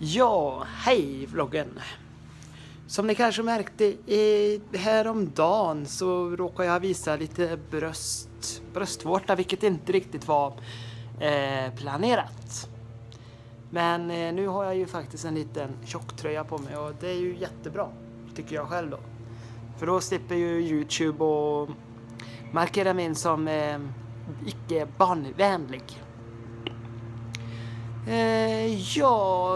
Ja, hej vloggen. Som ni kanske märkte häromdagen så råkade jag visa lite bröstvårta, vilket inte riktigt var planerat. Men nu har jag ju faktiskt en liten tjocktröja på mig och det är ju jättebra, tycker jag själv då. För då slipper ju YouTube och markera mig som icke barnvänlig. Ja,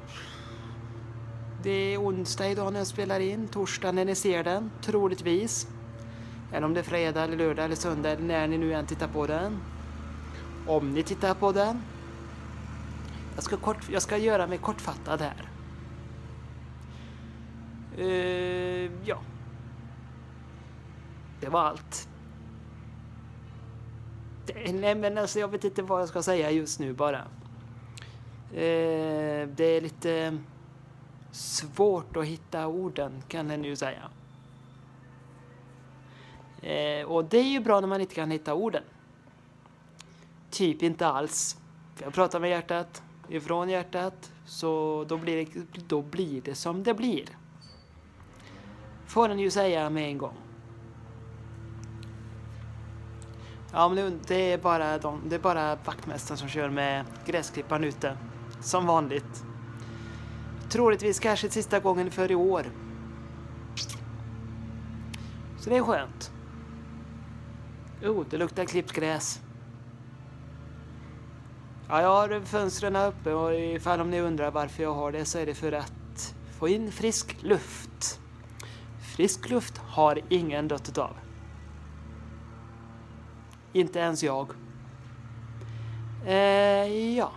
det är onsdag idag när jag spelar in, torsdag när ni ser den, troligtvis. Eller om det är fredag eller lördag eller söndag eller när ni nu än tittar på den. Om ni tittar på den. Jag ska göra mig kortfattad här. Ja. Det var allt. Nej men alltså jag vet inte vad jag ska säga just nu bara. Det är lite svårt att hitta orden, kan jag nu säga. Och det är ju bra när man inte kan hitta orden. Typ inte alls. För jag pratar med hjärtat, ifrån hjärtat, så då blir det som det blir. Får den ju säga med en gång. Ja, men det är bara vaktmästaren som kör med gräsklipparen ute. Som vanligt. Troligtvis kanske sista gången för i år. Så det är skönt. Det luktar klippt gräs. Ja, jag har fönstren uppe och ifall om ni undrar varför jag har det så är det för att få in frisk luft. Frisk luft har ingen dött av. Inte ens jag. Ja.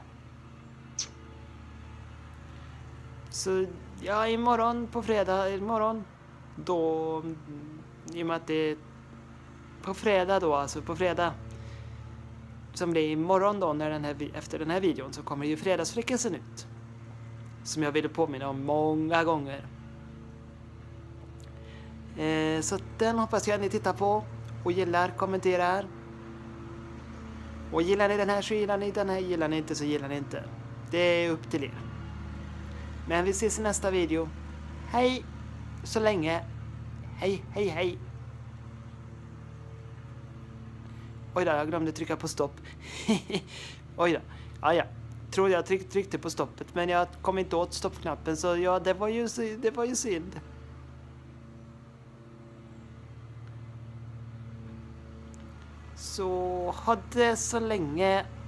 Så ja, imorgon på fredag, då, i och med att det är på fredag då, alltså på fredag som det är imorgon då, efter den här videon, så kommer ju fredagsfräckelsen ut. Som jag ville påminna om många gånger. Så den hoppas jag att ni tittar på och gillar, kommenterar. Och gillar ni den här så gillar ni den här, gillar ni inte så gillar ni inte. Det är upp till er. Men vi ses i nästa video. Hej så länge. Hej, hej, hej. Oj då, jag glömde trycka på stopp. Oj då. Ja, ja. Tror jag tryckte på stoppet, men jag kom inte åt stoppknappen, så ja, det var ju synd. Så ha det så länge.